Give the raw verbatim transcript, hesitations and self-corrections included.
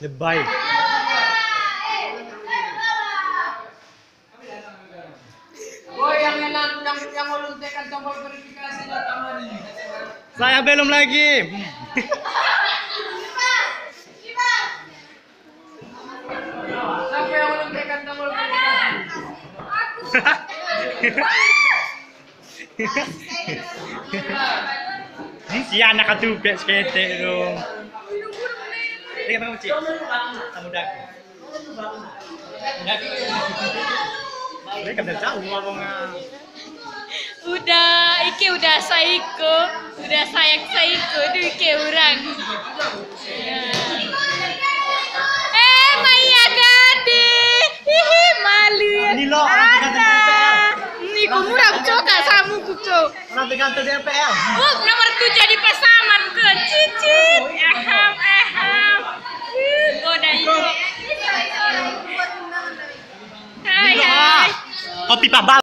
Lebay. Oh, yang yang yang yang ulun tekan tombol verifikasinya tamani. Saya belum lagi. Siapa yang ulun tekan tombol verifikasi? Si anak ketubek seketek dong. Ini apa Uci? Kamu dah. Mereka udah jauh ngomongnya. Udah, iki udah saiko, udah sayang saiko, itu iki orang. Ya. Eh, Maya Gade, hihi malu ya. Ini loh, orang tergantung di M P L. Ini kumurah kucok kak samu kucok. Orang tergantung di M P L. Oh, nomor tujuh di pasaman ke cicit. Eham, eham. Oh, dah itu. Hai, hai. Kopi pabal.